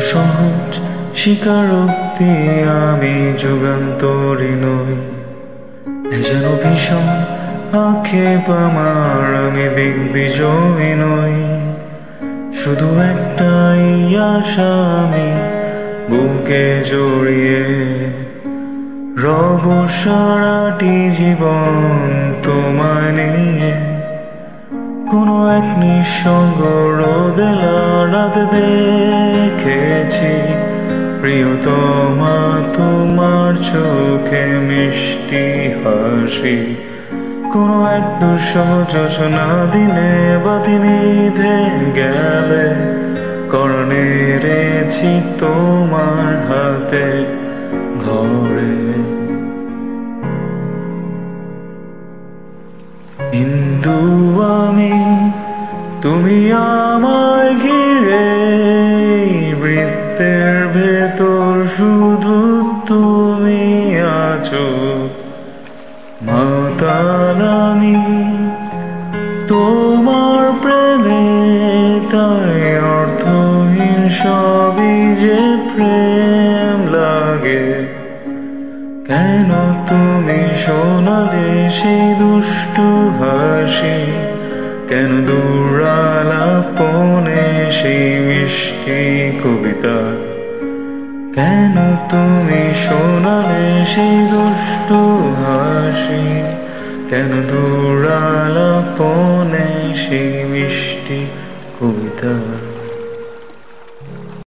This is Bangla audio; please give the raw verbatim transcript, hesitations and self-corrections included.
সহজ স্বীকারোক্তি আমি যুগান্তরী নই, যেন ভীষণ আক্ষেপ আমার আমি দিগ্বিজয়ী নই। শুধু একটাই আশা আমি বুকে জড়িয়ে রব সারাটি জীবন তোমায় নিয়ে। কোনো এক নিঃসঙ্গ রোদেলা রাত দেখেছি প্রিয়তমা তোমার চোখে মিষ্টি হাসি। কোনো এক দুঃসহ যোজনা দিনে বাতি নিভে গেলে করণে রেছি তোমার হাতে ঘরে। হিন্দু আমি তুমি আমায় ঘিরে, বৃত্তের ভেতর শুধু তুমি আছো। মাতাল আমি তোমার প্রেমে, তাই অর্থহীন সবই যে প্রেম লাগে। কেন তুমি শোনালে সেই দুষ্টু হাসি, কেন দূরালাপনে সেই মিষ্টি কবিতা। কেন তুমি শোনালে সেই দুষ্টু হাসি, কেন দূরালাপনে সেই মিষ্টি কবিতা।